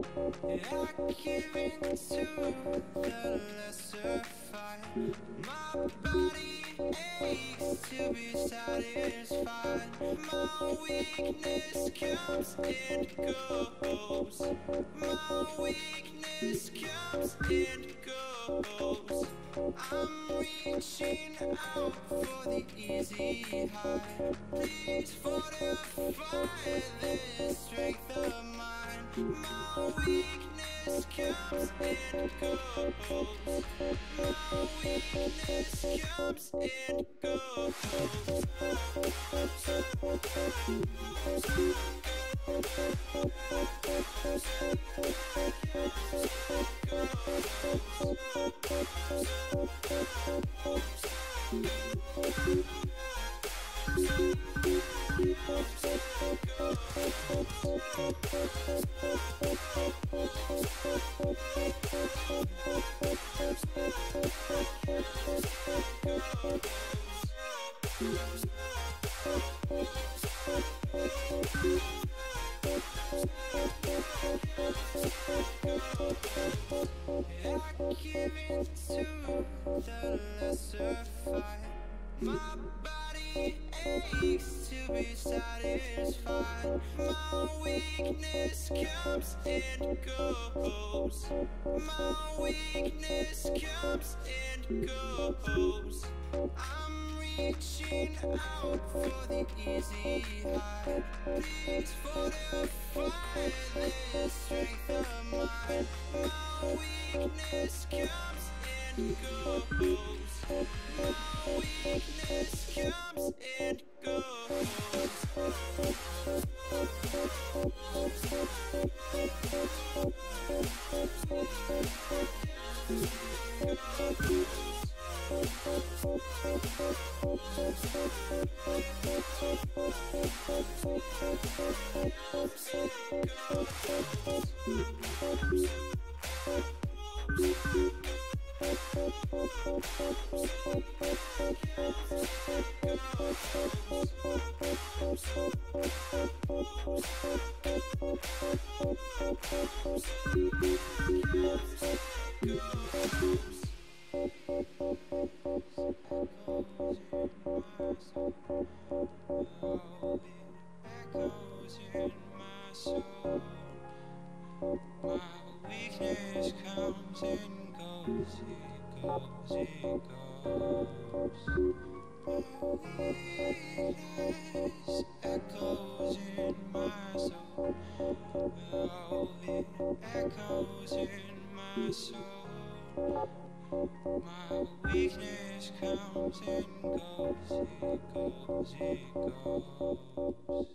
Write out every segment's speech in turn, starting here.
I give into the lesser fight. My body aches to be satisfied. My weakness comes and goes. My weakness comes and goes. I'm reaching out for the easy high. Please fortify this strength of mine. My weakness comes and goes. My weakness comes and goes. I give into the lesser fight. My body aches to be satisfied. My weakness comes and goes. My weakness comes and goes. I'm reaching out for the easy high. Please fortify this strength of mine. My weakness comes and goes. My weakness comes and goes. Echoes in my soul. My weakness comes and goes. It goes, it goes. My weakness echoes in my soul. Oh, it echoes in my soul. My weakness comes and goes. It goes, it goes.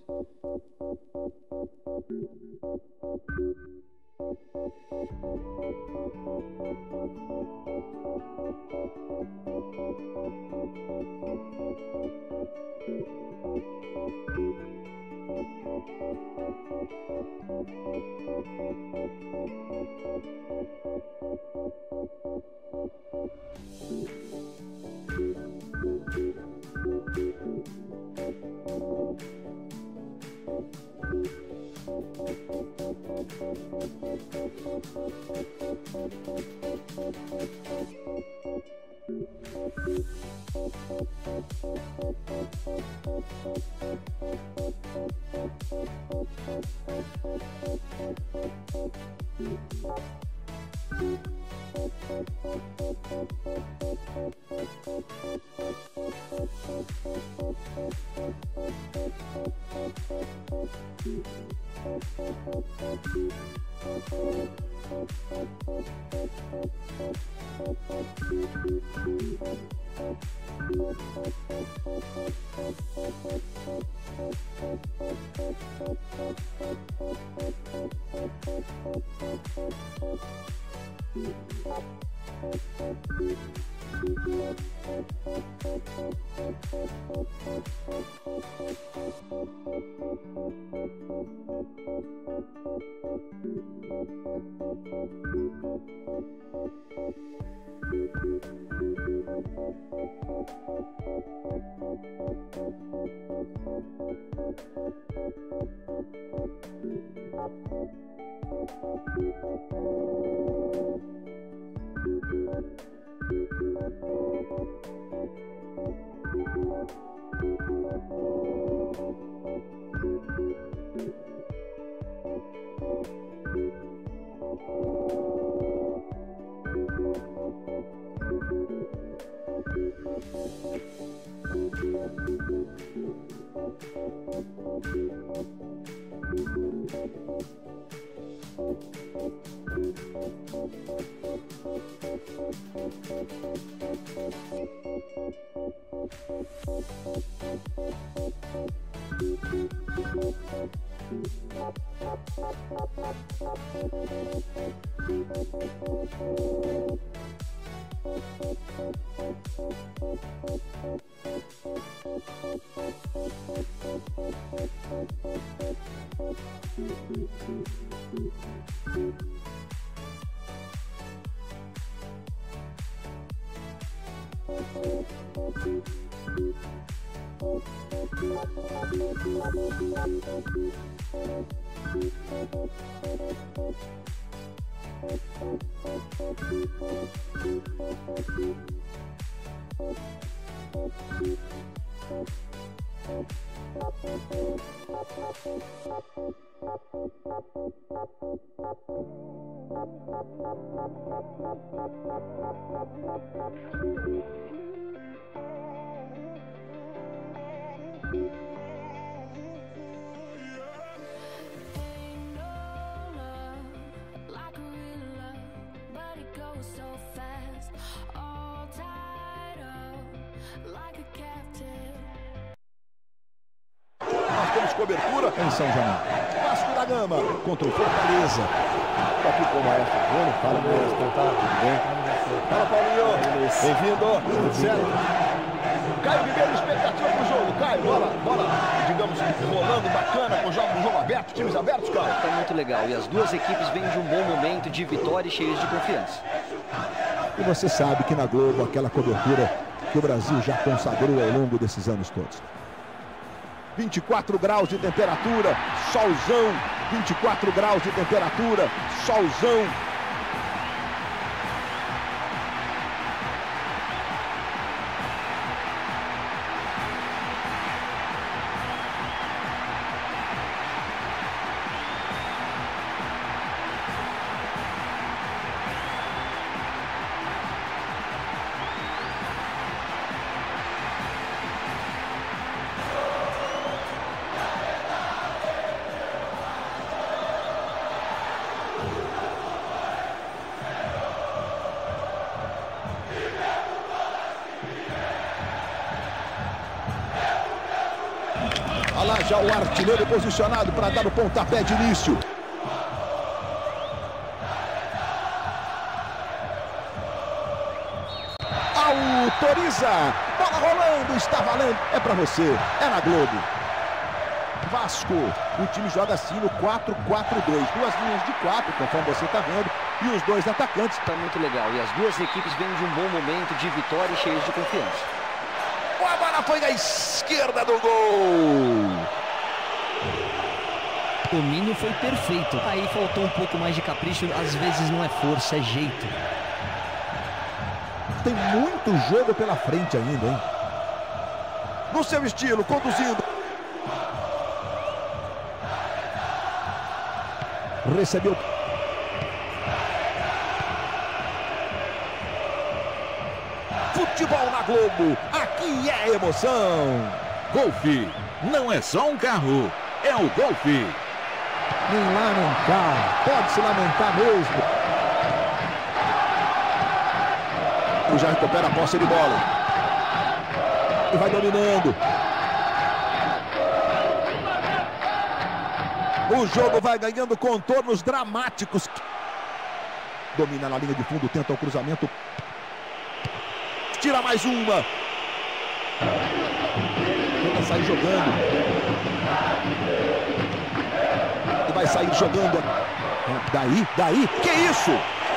Nós temos cobertura em São Januário. Vasco da Gama contra o Fortaleza. Estou aqui com o Maestro Bruno. Fala, Maestro. Tá tudo bem? Fala, Paulinho. Bem-vindo. Tudo certo? Caio Ribeiro, expectativa pro jogo. Caio, bola, digamos, rolando bacana, com o jogo aberto, times abertos, Caio. Tá muito legal. E as duas equipes vêm de um bom momento de vitória e cheias de confiança. E você sabe que na Globo, aquela cobertura que o Brasil já consagrou ao longo desses anos todos. 24 graus de temperatura, solzão, 24 graus de temperatura, solzão. Olha lá já o artilheiro posicionado para dar o pontapé de início. Autoriza. Bola rolando, está valendo. É para você, é na Globo. Vasco, o time joga assim no 4-4-2. Duas linhas de 4, conforme você está vendo. E os dois atacantes. Tá muito legal. E as duas equipes vêm de um bom momento de vitória e cheias de confiança. A bola foi na esquerda do gol. O domínio foi perfeito. Aí faltou um pouco mais de capricho. Às vezes não é força, é jeito. Tem muito jogo pela frente ainda, hein? No seu estilo, conduzindo. Recebeu. Futebol na Globo, aqui é emoção. Golfe não é só um carro, é o Golfe. Nem lamentar, pode se lamentar mesmo. O já recupera a posse de bola. E vai dominando. O jogo vai ganhando contornos dramáticos. Domina na linha de fundo, tenta o cruzamento. Tira mais uma. Tenta sair jogando. E vai sair jogando. Daí. Que isso?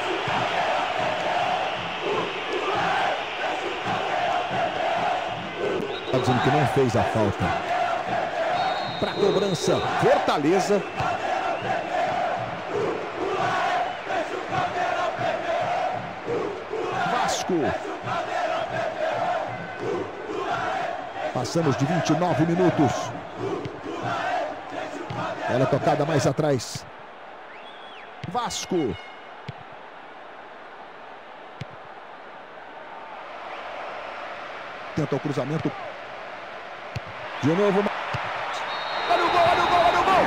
Está dizendo que não fez a falta. Para cobrança, Fortaleza. Vasco. Passamos de 29 minutos. Ela tocada mais atrás. Vasco. Tenta o cruzamento. De novo. Olha o gol, olha o gol, olha o gol!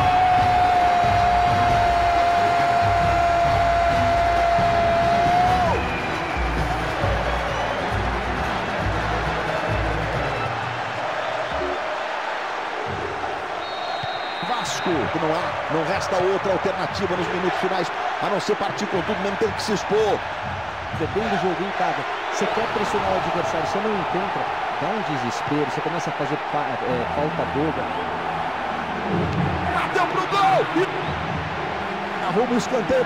Vasco, que não resta outra alternativa nos minutos finais, a não ser partir com tudo, mesmo tendo que se expor. Depende do jogo em cada. Você quer pressionar o adversário, você não encontra, dá um desespero, você começa a fazer falta boba. Bateu pro gol! Arruma o escanteio.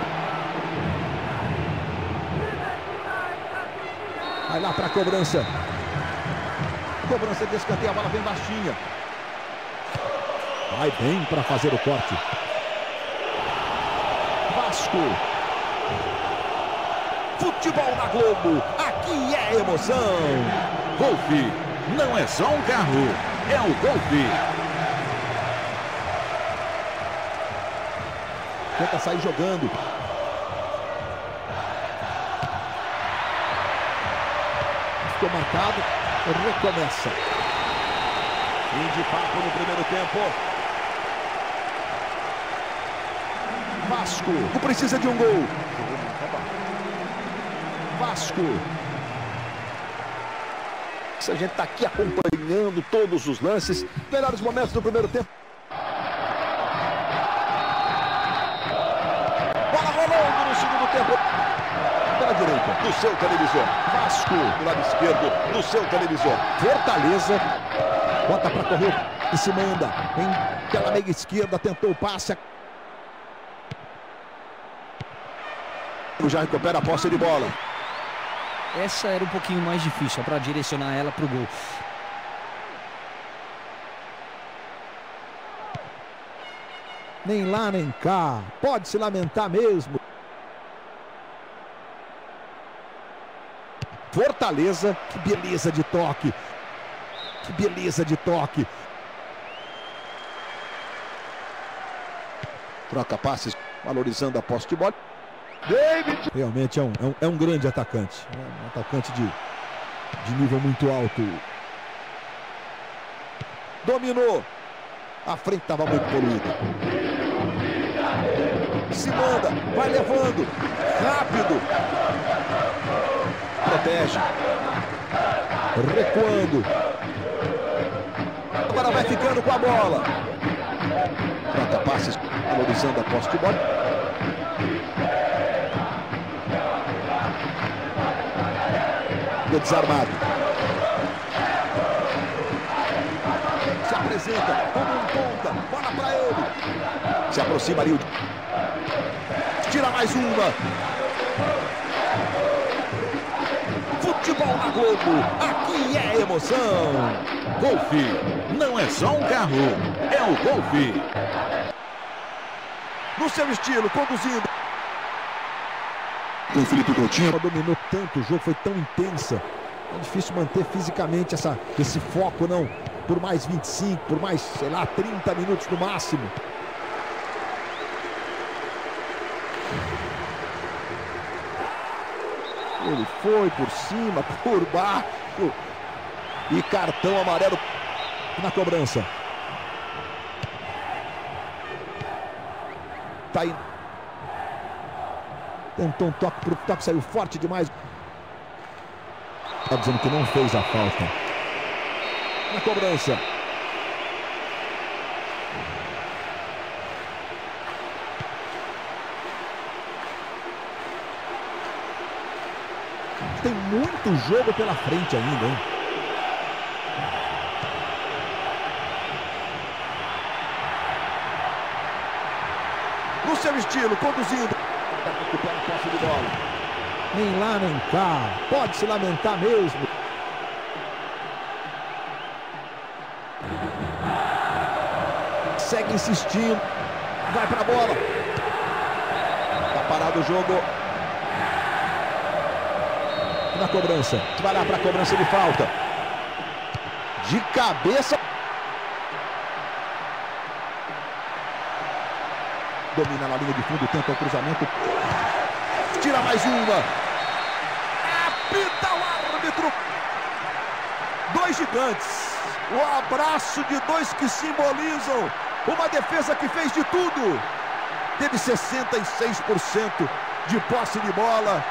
Vai lá pra cobrança. Cobrança de escanteio, a bola vem baixinha. Vai bem para fazer o corte. Vasco. Futebol na Globo, aqui é emoção. Golfe não é só um carro, é o Golfe. Tenta sair jogando. Ficou marcado, recomeça. Fim de papo no primeiro tempo. Vasco precisa de um gol. Vasco. A gente está aqui acompanhando todos os lances. Melhores momentos do primeiro tempo. Bola rolando no segundo tempo. Pela direita, do seu televisor. Vasco, do lado esquerdo, do seu televisor. Fortaleza. Bota para correr e se manda. Pela meia esquerda, tentou o passe. Já recupera a posse de bola. Essa era um pouquinho mais difícil para direcionar ela para o gol. Nem lá, nem cá. Pode se lamentar mesmo. Fortaleza. Que beleza de toque. Que beleza de toque. Troca passes, valorizando a posse de bola. David. Realmente é um grande atacante. Um atacante de nível muito alto. Dominou. A frente estava muito poluída. Se manda. Vai levando. Rápido. Protege. Recuando. Agora vai ficando com a bola. Troca passes, valorizando a posse de bola. Desarmado. Se apresenta como um ponta. Bola para ele. Se aproxima ali. Tira mais uma. Futebol na Globo. Aqui é emoção. Golfe não é só um carro, é o Golfe. No seu estilo, conduzindo. O Felipe Coutinho dominou tanto, o jogo foi tão intensa. É difícil manter fisicamente esse foco, não. Por mais 25, por mais, sei lá, 30 minutos no máximo. Ele foi por cima, por baixo. E cartão amarelo na cobrança. Tá aí. Tentou um toque pro toque, saiu forte demais. Tá dizendo que não fez a falta. Na cobrança. Tem muito jogo pela frente ainda, hein? No seu estilo, conduzindo. Recupera a posse de bola. Nem lá, nem cá. Pode se lamentar mesmo. Segue insistindo. Vai pra bola. Tá parado o jogo. na cobrança. Vai lá para a cobrança de falta. De cabeça. Domina na linha de fundo, tenta o cruzamento. Tira mais uma. Apita o árbitro. Dois gigantes. O abraço de dois que simbolizam uma defesa que fez de tudo. Teve 66% de posse de bola.